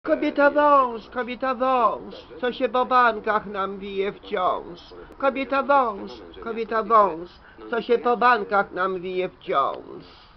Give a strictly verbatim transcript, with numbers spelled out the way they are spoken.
Kobieta wąż, kobieta wąż, co się po bankach nam wije wciąż. Kobieta wąż, kobieta wąż, co się po bankach nam wije wciąż.